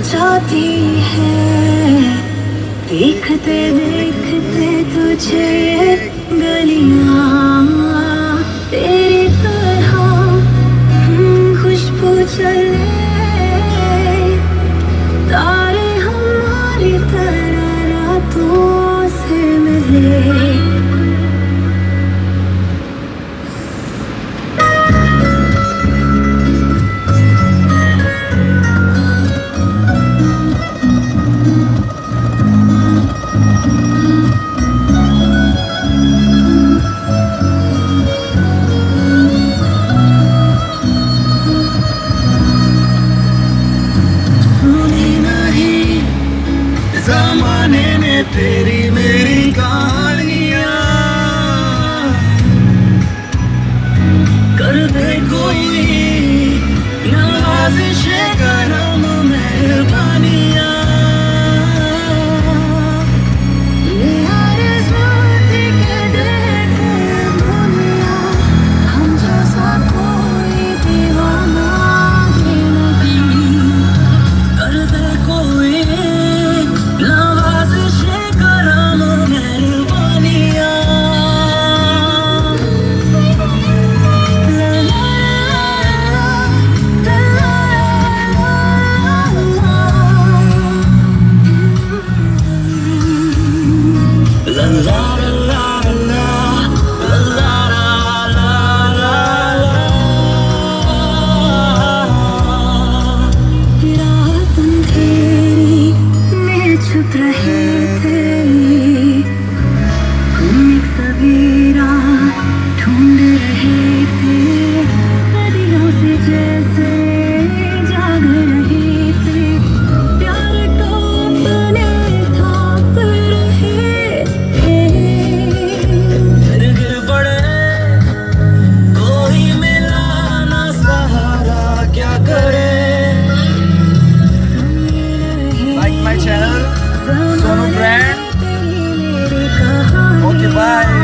जाती है। देखते देखते तुझे गलियां तेरी तरह खुशबू चले, तारे हमारी तरह रातों से मिले। ज़माने ने तेरी मेरी कहानियाँ कर दे कोई नवाज़िशे करम मेहरबानियाँ। ये आरज़ू के देखे दुनिया, हम जैसा कोई दीवाना ही नहीं। कर दे कोई छुप रहे थे हम, एक सवेरा ढूंढ रहे थे, सदियों से जैसे जाग रहे थे। प्यार को अपने थाप रहे थे, गिर पड़े कोई मिला ना सहारा, क्या करे। Like my channel, Sonu brand. Okay, bye.